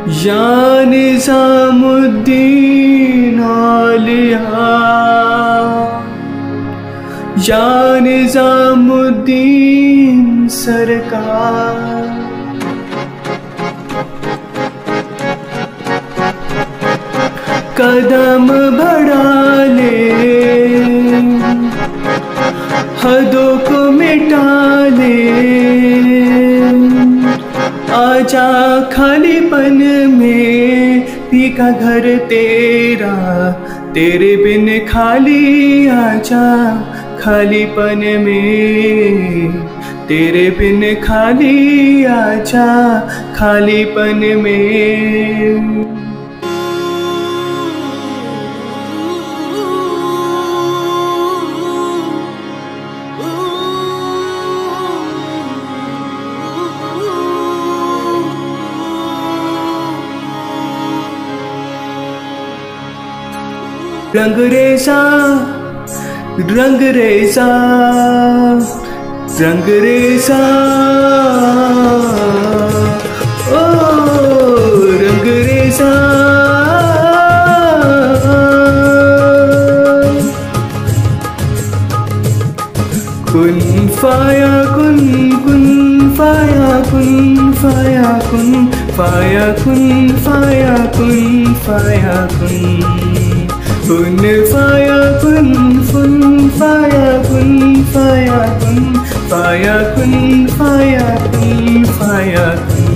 या निज़ामुद्दीन औलिया, या निज़ामुद्दीन सरकार। कदम बढ़ा ले, हदों को मिटा ले, आजा खालीपन में फीका घर तेरा, तेरे बिन खाली आजा खालीपन में, तेरे बिन खाली आजा खालीपन में। रंगरेज़ा रंगरेज़ा रंगरेज़ा, ओ रंगरेज़ा। कुन फाया कुन, कुन फाया कुन, फाया कुन, फाया कुन, फाया कुन, फाया कुन। कुन फाया कुन, फुन फाया कुन, फाया कुन, फाया कुन, फाया कुन, फाया कुन।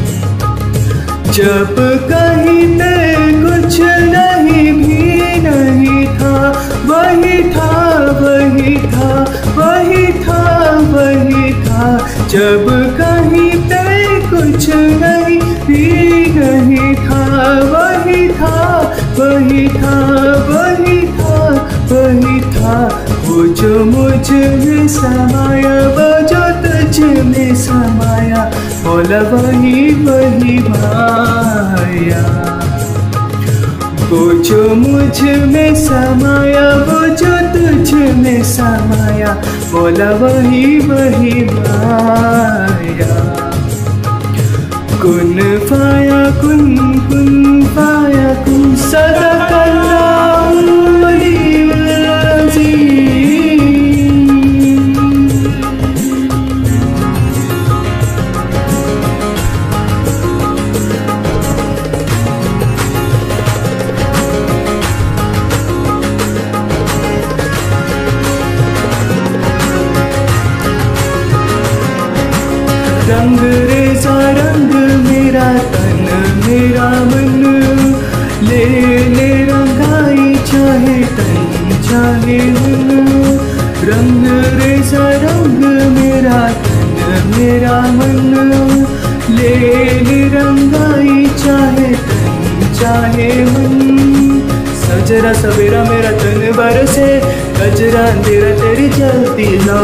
जब कहीं पे कुछ नहीं भी नहीं था, वही था वही था वही था वही था। जब कहीं पे कुछ नहीं भी नहीं था, वही था वही था वही था वही था। वो जो मुझ में समाया, वो जो तुझ में समाया, मौला वही वही माया। वो जो मुझ में समाया, वो जो तुझ में समाया, मौला वही वही माया। कुन फाया कुन, कुन फाया कुन, सदक़ल्लाहुल अलीयुल अज़ीम। रंगरेज़ा रंग मेरा तन मेरा मन, ले ले रंगाई चाहे तन चाहे मन। रंगरेज़ा रंग मेरा तन मेरा मन, ले ले रंगाई चाहे तन चाहे मन। सजरा सवेरा मेरा तन बरसे, गजरा अंधेरा तेरी जलती लौ।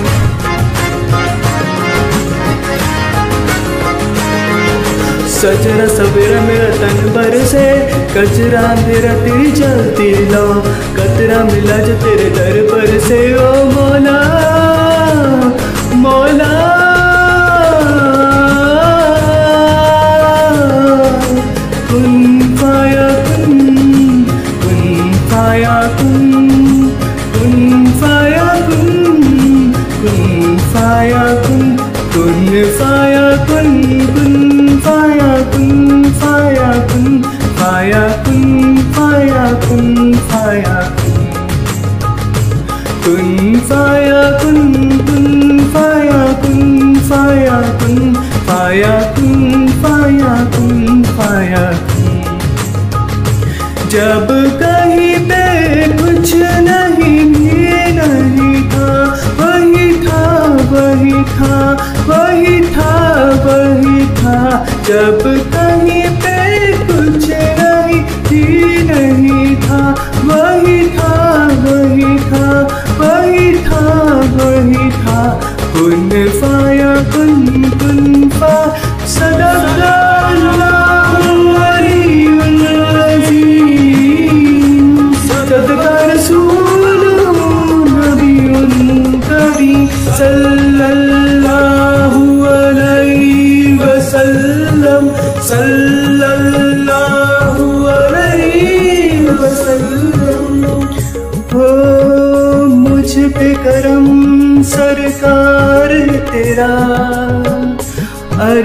सजरा सवेरा मेरा तन बरसे, कचरा अंधेरा तेरी जलती लौ। कतरा मिला जो तेरे दर पर से, ओ मौला मौला। कुन फाया कुन, कुन फाया कुन, कुन फाया कुन, कुन फाया कुन, कुन फाया कुन, कुन फाया कुन, फाया कुन, फाया कुन, फाया कुन, फाया कुन। कुन फाया कुन, कुन फाया कुन, फाया कुन, फाया कुन, फाया कुन, फाया कुन। जब कहीं पे कुछ नहीं भी नहीं था, वही था वही था वही था वही था। जब कहीं पे कुछ नहीं भी नहीं था, वही था वही था वही था वही था। कुन फाया कुन, कुन फा, सदक़ल्लाहुल अलीयुल अज़ीम। सदक़ रसूलुहु नबियुल करीम, सल्लल्लाहु अलैहि वसल्लम।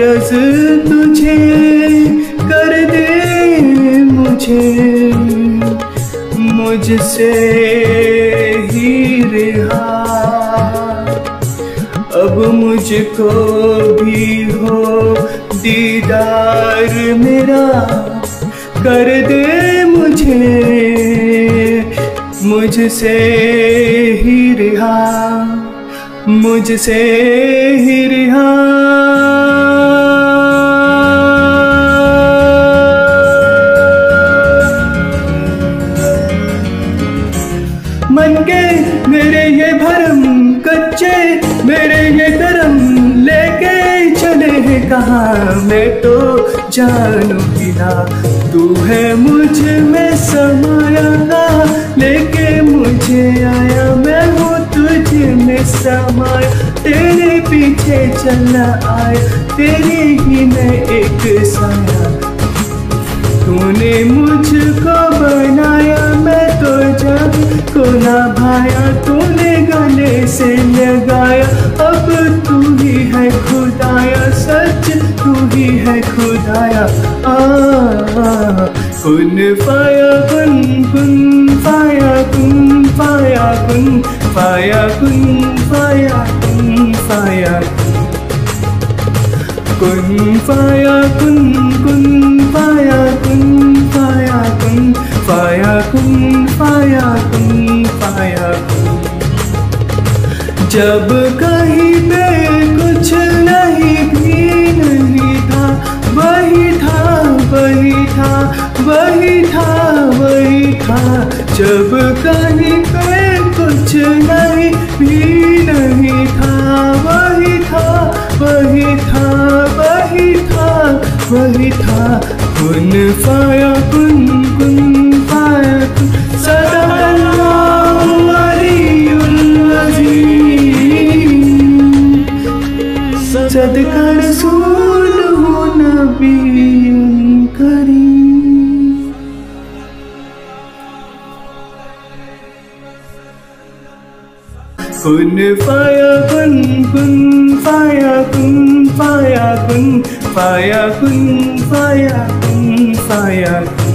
गरज तुझे कर दे मुझे मुझसे ही रिहा। अब मुझको भी हो दीदार मेरा कर दे मुझे मुझसे ही रिहा, मुझसे ही रिहा। मन के मेरे ये भरम कच्चे मेरे ये करम लेके चले हैं कहाँ, मैं तो जानू भी ना तू है मुझ में समाया, लेके मुझे आया मैं हूँ तुझ में समाया। तेरे पीछे चला आया तेरे ही मैं एक साया, तूने मुझको बनाया मैं तो जब को ना भाया, तूने गले से लगाया अब तू ही है खुदाया, सच तू ही है खुदाया। कुन फाया कुन कुन फाया कुन फाया कुन फाया कुन फाया कुन फाया कुन फाया कुन कुन फाया कुन फाया कुन फाया कुन फाया कुन फाया कुन। जब कहीं पे कुछ नहीं भी नहीं था, वही था वही था वही था वही था। जब कहीं पे कुछ नहीं भी नहीं था, वही था वही था वही था वही था। कुन फाया कुन कुन फाया कुन सदाकल्लाहु वलियुल अज़ीम, सदका रसूलुहु नबियुल करीम। कुन फाया कुन कुन फाया कुन फाया कुन फाया कुन फाया कुन फाया।